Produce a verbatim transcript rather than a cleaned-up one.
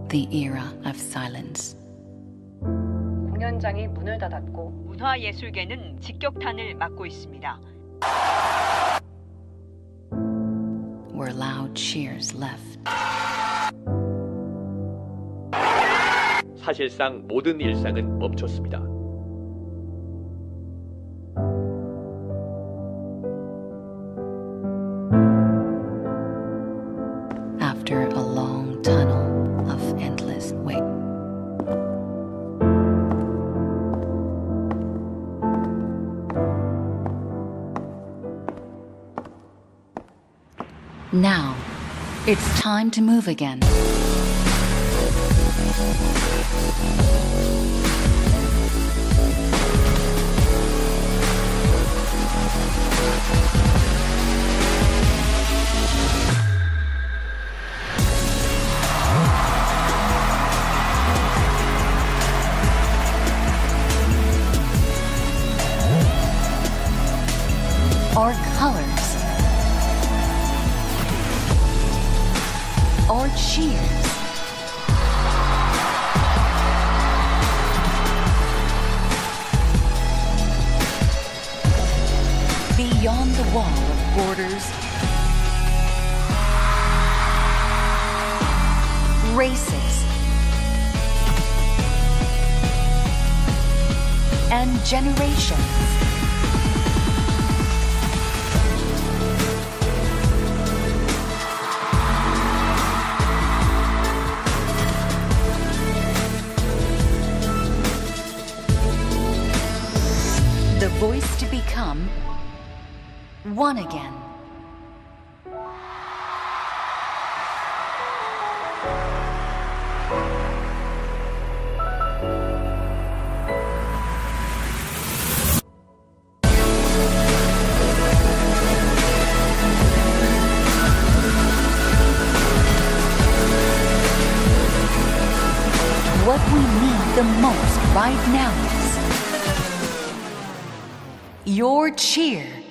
the era of silence. 공연장이 문을 닫았고 문화예술계는 직격탄을 맞고 있습니다. Where loud cheers left. 사실상 모든 일상은 멈췄습니다. After a long tunnel of endless wait. Now, it's time to move again. Our colors, our cheers, beyond the wall of borders, races, and generations. The voice to become one again. What we need the most right now is your cheer.